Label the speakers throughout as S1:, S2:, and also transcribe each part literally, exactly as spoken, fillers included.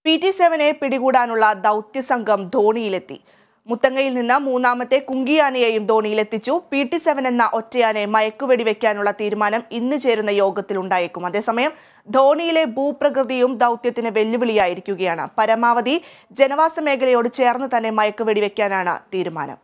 S1: P T സെവനെ പിടികൂടാനുള്ള ദൗത്യസംഘം ധോണിയിലെത്തി. മുത്തങ്ങയിൽ നിന്ന് മൂന്നാമത്തെ കുങ്കിയാനയെയും ധോണിയിലെത്തിച്ചു. പി ടി സെവൻ എന്ന ഒറ്റയാനെ മയക്കുവെടിവെക്കാനുള്ള തീരുമാനം ഇന്ന് ചേരുന്ന യോഗത്തിലുണ്ടായേക്കും. അതേസമയം ധോണിയിലെ ഭൂപ്രകൃതിയും ദൗത്യത്തിന് വെല്ലുവിളിയായിരിക്കുകയാണ്. പരമാവധി ജനവാസ മേഖലയോട് ചേർന്ന് തന്നെ മയക്കുവെടിവെക്കാനാണ് തീരുമാനം.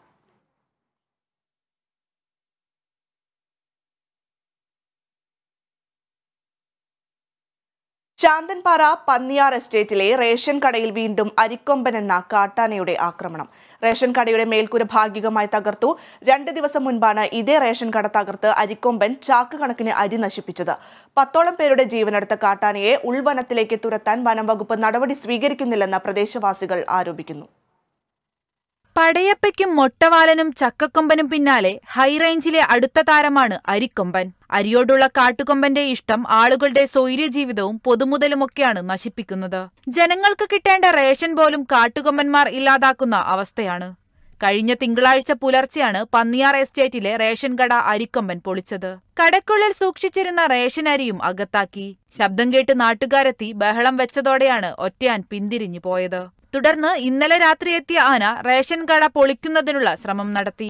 S1: ശാന്തൻപാറ പന്നിയാർ എസ്റ്റേറ്റിലെ റേഷൻ കടയിൽ വീണ്ടും അരിക്കൊമ്പൻ എന്ന കാട്ടാനയുടെ ആക്രമണം. റേഷൻ കടയുടെ മേൽക്കൂര ഭാഗികമായി തകർത്തു. രണ്ട് ദിവസം മുൻപാണ് ഇതേ റേഷൻ കട തകർത്ത് അരിക്കൊമ്പൻ ചാക്ക് കണക്കിന് അരി നശിപ്പിച്ചത്. പത്തോളം പേരുടെ ജീവനെടുത്ത കാട്ടാനയെ ഉൾവനത്തിലേക്ക് തുരത്താൻ വനം വകുപ്പ് നടപടി സ്വീകരിക്കുന്നില്ലെന്ന് പ്രദേശവാസികൾ ആരോപിക്കുന്നു.
S2: പടയപ്പയ്ക്കും മൊട്ടവാലനും ചക്കക്കൊമ്പനും പിന്നാലെ ഹൈറേഞ്ചിലെ അടുത്ത താരമാണ് അരിക്കൊമ്പൻ. അരിയോടുള്ള കാട്ടുകൊമ്പന്റെ ഇഷ്ടം ആളുകളുടെ സ്വൈര്യജീവിതവും പൊതുമുതലുമൊക്കെയാണ് നശിപ്പിക്കുന്നത്. ജനങ്ങൾക്ക് കിട്ടേണ്ട റേഷൻ പോലും കാട്ടുകൊമ്പന്മാർ ഇല്ലാതാക്കുന്ന അവസ്ഥയാണ്. കഴിഞ്ഞ തിങ്കളാഴ്ച പുലർച്ചെയാണ് പന്നിയാർ എസ്റ്റേറ്റിലെ റേഷൻ കട അരിക്കൊമ്പൻ പൊളിച്ചത്. കടയ്ക്കുള്ളിൽ സൂക്ഷിച്ചിരുന്ന റേഷൻ അരിയും അകത്താക്കി. ശബ്ദം കേട്ട് നാട്ടുകാരെത്തി ബഹളം വെച്ചതോടെയാണ് ഒറ്റയാൻ പിന്തിരിഞ്ഞു പോയത്. തുടർന്ന് ഇന്നലെ രാത്രി എത്തിയ ആന റേഷൻ കട പൊളിക്കുന്നതിനുള്ള ശ്രമം നടത്തി.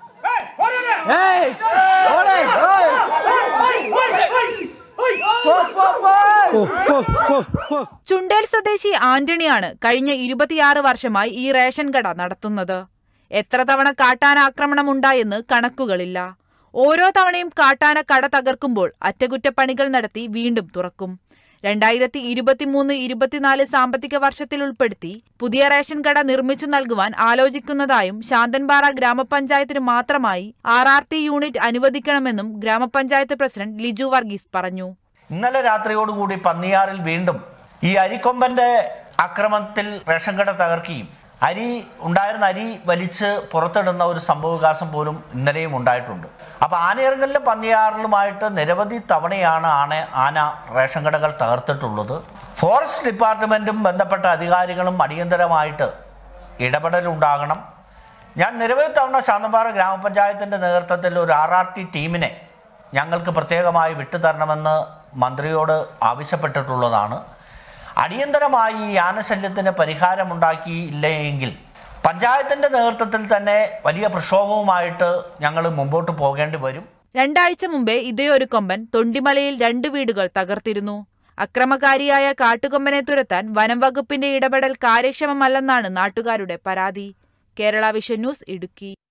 S2: ചുണ്ടേൽ സ്വദേശി ആന്റണിയാണ് കഴിഞ്ഞ ഇരുപത്തിയാറ് വർഷമായി ഈ റേഷൻ കട നടത്തുന്നത്. എത്ര തവണ കാട്ടാന ആക്രമണം ഉണ്ടായെന്ന് കണക്കുകളില്ല. ഓരോ തവണയും കാട്ടാന കട തകർക്കുമ്പോൾ അറ്റകുറ്റപ്പണികൾ നടത്തി വീണ്ടും തുറക്കും. രണ്ടായിരത്തി ഇരുപത്തിമൂന്ന് ഇരുപത്തിനാല് സാമ്പത്തിക വർഷത്തിൽ ഉൾപ്പെടുത്തി പുതിയ റേഷൻ കട നിർമ്മിച്ചു നൽകുവാൻ ആലോചിക്കുന്നതായും ശാന്തൻപാറ ഗ്രാമപഞ്ചായത്തിന് മാത്രമായി ആർ ആർ ടി യൂണിറ്റ് അനുവദിക്കണമെന്നും ഗ്രാമപഞ്ചായത്ത് പ്രസിഡന്റ് ലിജു വർഗീസ് പറഞ്ഞു.
S3: ഇന്നലെ രാത്രിയോടുകൂടി പന്നിയാറിൽ വീണ്ടും ഈ അരിക്കൊമ്പന്റെ ആക്രമണത്തിൽ റേഷൻ കട തകർക്കുകയും അരി ഉണ്ടായിരുന്ന അരി വലിച്ച് പുറത്തിടുന്ന ഒരു സംഭവവികാസം പോലും ഇന്നലെയും ഉണ്ടായിട്ടുണ്ട്. അപ്പോൾ ആനയിറങ്ങലിലും പന്നിയാറിലുമായിട്ട് നിരവധി തവണയാണ് ആന ആന റേഷൻ കടകൾ തകർത്തിട്ടുള്ളത്. ഫോറസ്റ്റ് ഡിപ്പാർട്ട്മെൻറ്റും ബന്ധപ്പെട്ട അധികാരികളും അടിയന്തരമായിട്ട് ഇടപെടലുണ്ടാകണം. ഞാൻ നിരവധി തവണ ശാന്തൻപാറ ഗ്രാമപഞ്ചായത്തിൻ്റെ നേതൃത്വത്തിൽ ഒരു ആർ ആർ ടി ടീമിനെ ഞങ്ങൾക്ക് പ്രത്യേകമായി വിട്ടുതരണമെന്ന് മന്ത്രിയോട് ആവശ്യപ്പെട്ടിട്ടുള്ളതാണ്. അടിയന്തരമായി ഈ ആനശല്യത്തിന് പരിഹാരമുണ്ടാക്കിയില്ലെങ്കിൽ പഞ്ചായത്തിന്റെ നേതൃത്വത്തിൽ തന്നെ വലിയ പ്രക്ഷോഭവുമായിട്ട് ഞങ്ങൾ മുമ്പോട്ട് പോകേണ്ടി വരും.
S2: രണ്ടാഴ്ച മുമ്പേ ഇതേയൊരു കൊമ്പൻ തൊണ്ടിമലയിൽ രണ്ട് വീടുകൾ തകർത്തിരുന്നു. അക്രമകാരിയായ കാട്ടുകൊമ്പനെ തുരത്താൻ വനം വകുപ്പിന്റെ ഇടപെടൽ കാര്യക്ഷമമല്ലെന്നാണ് നാട്ടുകാരുടെ പരാതി. Kerala vision news, Idukki.